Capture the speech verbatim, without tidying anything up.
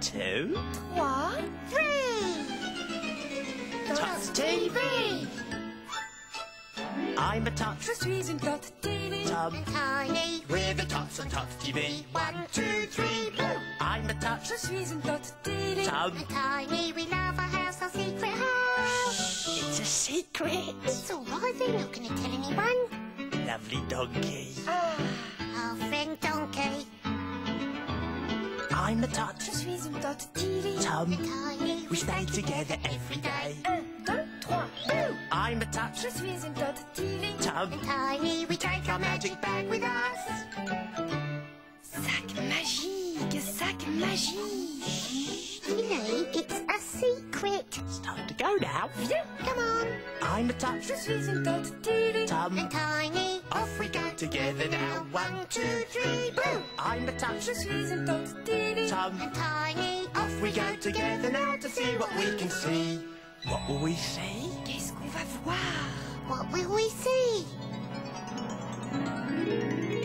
two, trois, three. Tots T V. I'm a tot. Je suis une Tots T V. Tom. And Tiny. We're the tots on Tots T V. One, two, three, blue. I'm a tot. Je suis une Tots T V. Tom. And Tiny, we love our house, our secret house. It's a secret. It's all right, they're not going to tell anyone. Lovely donkey. Our friend Donkey. I'm a tot. Je suis une Tots T V. Tom. And Tiny. We stay together every day. Un, deux, trois, blue. I'm a tot. Je suis une Tots T V. Tom. And Tiny, we take our magic bag with us. Sac magique, sac magique. Elaine, it's a secret. It's time to go now. Viens, Come on. I'm a tot. je suis une Tots T V. Tom. And Tiny. Off we go together now. One, two, three, blue. I'm a tot. Je suis une Tots T V. Tom. And Tiny. Off we go together now to see what we can see. What will we see? Qu'est-ce qu'on va voir? What will we see?